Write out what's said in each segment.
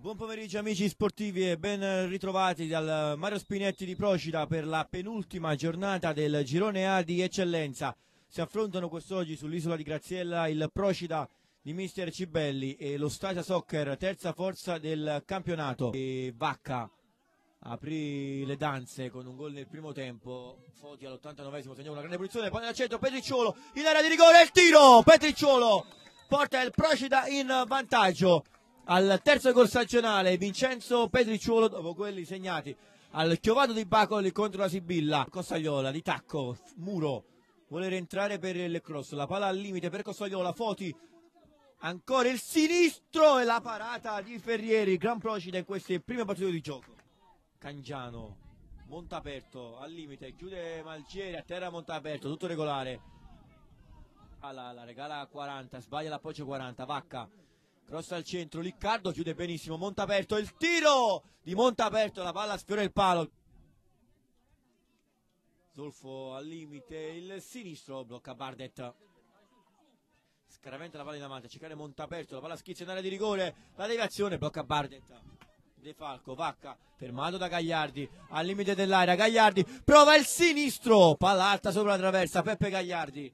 Buon pomeriggio amici sportivi e ben ritrovati dal Mario Spinetti di Procida per la penultima giornata del girone A di eccellenza. Si affrontano quest'oggi sull'isola di Graziella il Procida di mister Cibelli e lo Stasia Soccer, terza forza del campionato. E Vacca aprì le danze con un gol nel primo tempo. Foti all'89esimo segnò una grande punizione, poi al centro Petricciolo in area di rigore, il tiro! Petricciolo porta il Procida in vantaggio. Al terzo gol stagionale Vincenzo Petricciolo dopo quelli segnati al Chiovado di Bacoli contro la Sibilla. Costagliola di tacco, Muro vuole rientrare per il cross, la palla al limite per Costagliola, Foti ancora il sinistro e la parata di Ferrieri. Gran Procida in queste prime battute di gioco. Cangiano, Montaperto al limite, chiude Malgieri, a terra Montaperto, tutto regolare. La regala a 40, sbaglia l'appoggio 40, Vacca. Cross al centro, Liccardo chiude benissimo, Montaperto, il tiro di Montaperto, la palla sfiora il palo. Zolfo al limite, il sinistro, blocca Bardet. Scaraventa la palla in avanti, a cercare Montaperto, la palla schizza in area di rigore, la deviazione, blocca Bardet. De Falco, Vacca, fermato da Gagliardi, al limite dell'area, Gagliardi, prova il sinistro, palla alta sopra la traversa, Peppe Gagliardi.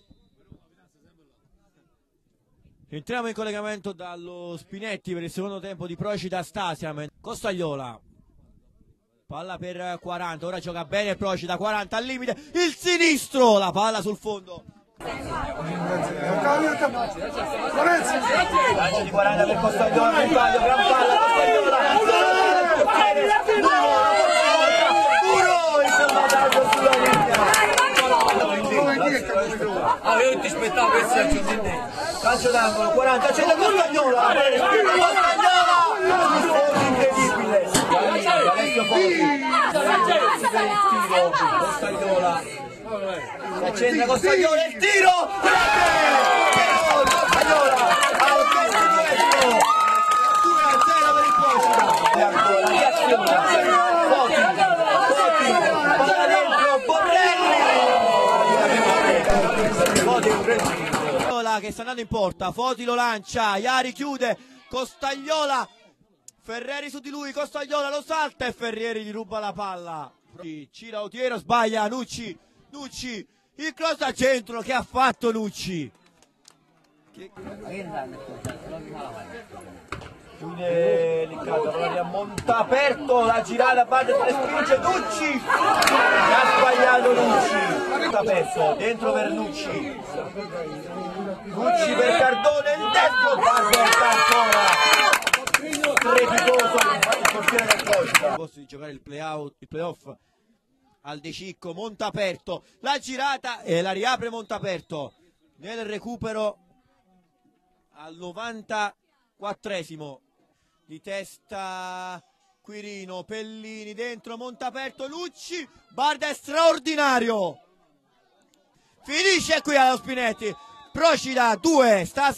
Entriamo in collegamento dallo Spinetti per il secondo tempo di Procida Stasia. Costagliola, palla per 40, ora gioca bene Procida, 40 al limite, il sinistro, la palla sul fondo. Lancio di 40 per Costagliola, gran palla, Costagliola. Muro, il salvataggio sulla linea. Io non ti aspettavo questo aggiungimento. Calcio d'angolo, 40, c'è la Costagnola! Incredibile! Alessio Foti, Costagnola, si accende Costagnola, il tiro! Costagnola al 22esimo! 2-0 per il Procida! La reazione, Foti, palla dentro, Borrelli! Foti un re che sta andando in porta, Foti lo lancia, Iari chiude, Costagliola, Ferrieri su di lui, Costagliola lo salta e Ferrieri gli ruba la palla. Cira Otiero, sbaglia, Nucci, il cross al centro, che ha fatto Nucci? Chiude Liccardo, palla a Montaperto, la girata, Bardet le spinge, Nucci, ha sbagliato Nucci, Montaperto, dentro per Nucci per Cardone, il destro, Bardet ancora, strepitoso il portiere del Procida. Posto di giocare il playoff al De Cicco, Montaperto, la girata e la riapre Montaperto, nel recupero al 94esimo. Di testa Quirino, Pellini dentro, Montaperto, Lucci, Bardet straordinario, finisce qui allo Spinetti, Procida 2, Stasia